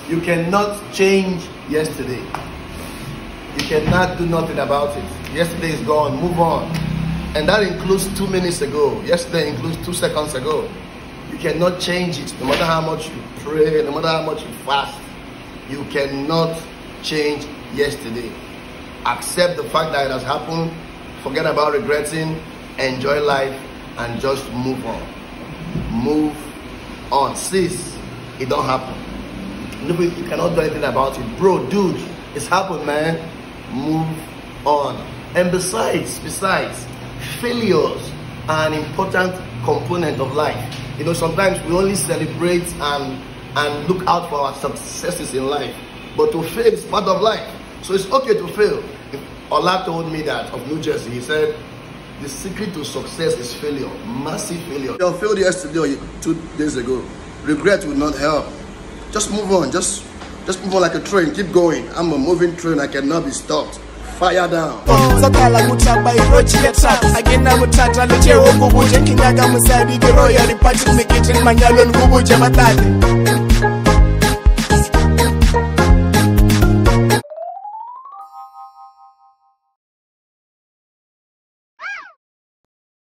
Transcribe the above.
You cannot change yesterday. You cannot do nothing about it. Yesterday is gone, move on. And that includes 2 minutes ago. Yesterday includes 2 seconds ago. You cannot change it. No matter how much you pray, no matter how much you fast, you cannot change yesterday. Accept the fact that it has happened. Forget about regretting. Enjoy life and just move on. Move on. Sis, it don't happen. You cannot do anything about it. Bro, dude, it's happened, man. Move on. And besides, failures are an important component of life. You know, sometimes we only celebrate and look out for our successes in life. But to fail is part of life. So it's okay to fail. Ola told me that of New Jersey. He said, the secret to success is failure. Massive failure. You failed yesterday or 2 days ago. Regret will not help. Just move on. Just move on like a train. Keep going. I'm a moving train. I cannot be stopped. Fire down. Again,